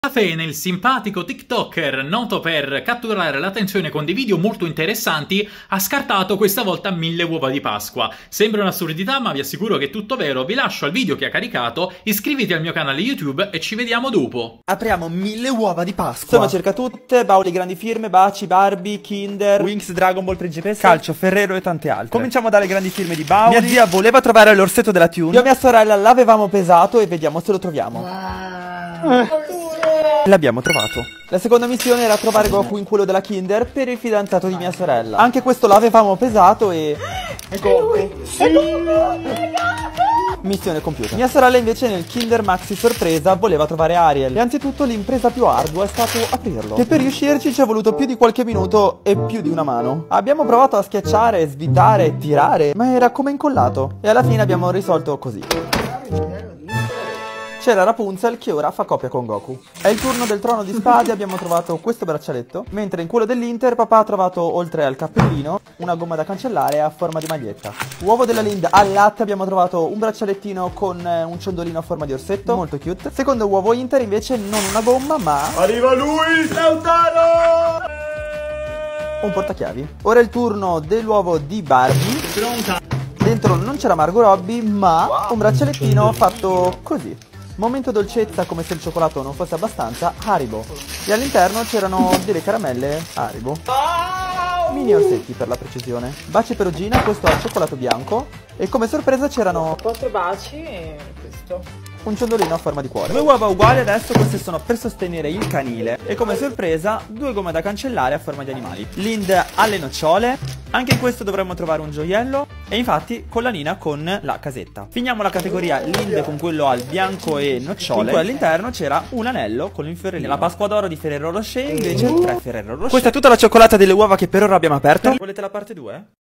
Fene, il simpatico TikToker noto per catturare l'attenzione con dei video molto interessanti, ha scartato questa volta 1000 uova di Pasqua. Sembra un'assurdità, ma vi assicuro che è tutto vero. Vi lascio al video che ha caricato, iscriviti al mio canale YouTube e ci vediamo dopo. Apriamo 1000 uova di Pasqua. Insomma, cerca tutte, bauli grandi firme, Baci, Barbie, Kinder, Winx, Dragon Ball, Principessa, Calcio, Ferrero e tante altre. Cominciamo dalle grandi firme di Bauli. Mia zia voleva trovare l'orsetto della Tune. Io e mia sorella l'avevamo pesato e vediamo se lo troviamo. L'abbiamo trovato. La seconda missione era trovare Goku in quello della Kinder per il fidanzato di mia sorella. Anche questo l'avevamo pesato e... Missione compiuta. Mia sorella invece nel Kinder Maxi sorpresa voleva trovare Ariel. E anzitutto l'impresa più ardua è stato aprirlo, che per riuscirci ci è voluto più di qualche minuto e più di una mano. Abbiamo provato a schiacciare, svitare, tirare, ma era come incollato. E alla fine abbiamo risolto così. C'era Rapunzel che ora fa coppia con Goku. È il turno del trono di spade, abbiamo trovato questo braccialetto, mentre in quello dell'Inter papà ha trovato, oltre al cappellino, una gomma da cancellare a forma di maglietta. Uovo della Lind al latte abbiamo trovato un braccialettino con un ciondolino a forma di orsetto, molto cute. Secondo uovo Inter invece non una gomma ma... Arriva lui, Lautaro! Un portachiavi. Ora è il turno dell'uovo di Barbie. Pronta! Dentro non c'era Margot Robbie ma un braccialettino fatto così. Momento dolcezza, come se il cioccolato non fosse abbastanza, Haribo. E all'interno c'erano delle caramelle Haribo. Mini orsetti per la precisione. Baci perugina, questo al cioccolato bianco. E come sorpresa c'erano 4 baci e questo. un ciondolino a forma di cuore. 2 uova uguali adesso, queste sono per sostenere il canile. E come sorpresa 2 gomme da cancellare a forma di animali. Lind alle nocciole. Anche in questo dovremmo trovare un gioiello. E infatti collanina con la casetta. Finiamo la categoria Lind con quello al bianco e nocciole. In cui all'interno c'era un anello con l'infiorellino. La Pasqua d'oro di Ferrero Rocher invece 3 Ferrero Rocher. Questa è tutta la cioccolata delle uova che per ora abbiamo aperto. Volete la parte 2?